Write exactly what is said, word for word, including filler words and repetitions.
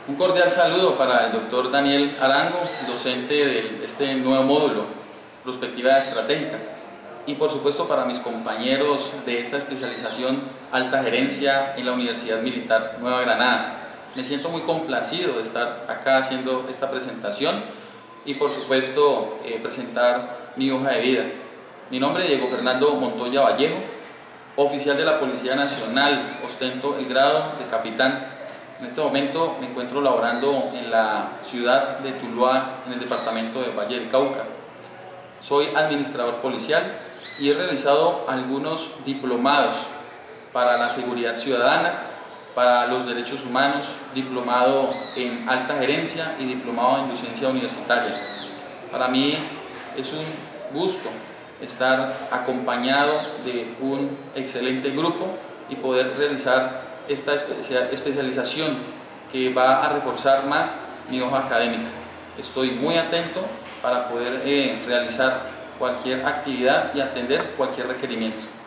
Un cordial saludo para el doctor Daniel Arango, docente de este nuevo módulo, Prospectiva Estratégica, y por supuesto para mis compañeros de esta especialización Alta Gerencia en la Universidad Militar Nueva Granada. Me siento muy complacido de estar acá haciendo esta presentación y por supuesto eh, presentar mi hoja de vida. Mi nombre es Diego Fernando Montoya Vallejo, oficial de la Policía Nacional, ostento el grado de capitán. En este momento me encuentro laborando en la ciudad de Tuluá, en el departamento de Valle del Cauca. Soy administrador policial y he realizado algunos diplomados para la seguridad ciudadana, para los derechos humanos, diplomado en alta gerencia y diplomado en docencia universitaria. Para mí es un gusto estar acompañado de un excelente grupo y poder realizar esta especialización que va a reforzar más mi hoja académica. Estoy muy atento para poder eh, realizar cualquier actividad y atender cualquier requerimiento.